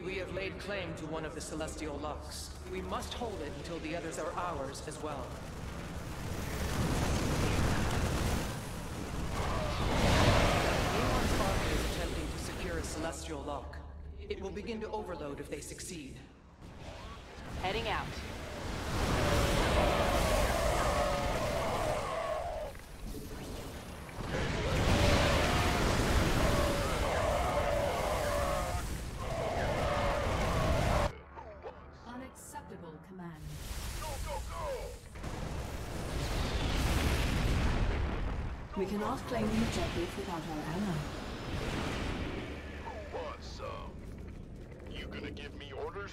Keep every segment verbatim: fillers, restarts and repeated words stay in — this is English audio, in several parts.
We have laid claim to one of the celestial locks. We must hold it until the others are ours as well. Amon's army is attempting to secure a celestial lock. It will begin to overload if they succeed. Heading out. Unacceptable command. Go, go, go! We cannot claim the objective without our ally. Who wants some? You gonna give me orders?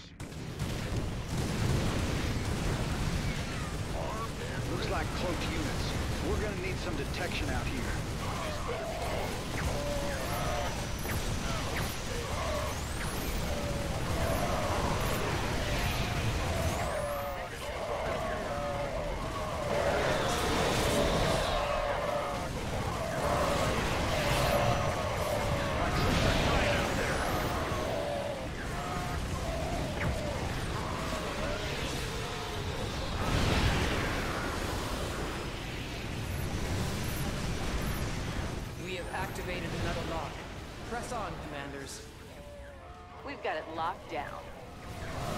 Armed and Looks like cloaked units. We're gonna need some detection out here. this better be good. We have activated another lock. Press on, commanders. We've got it locked down.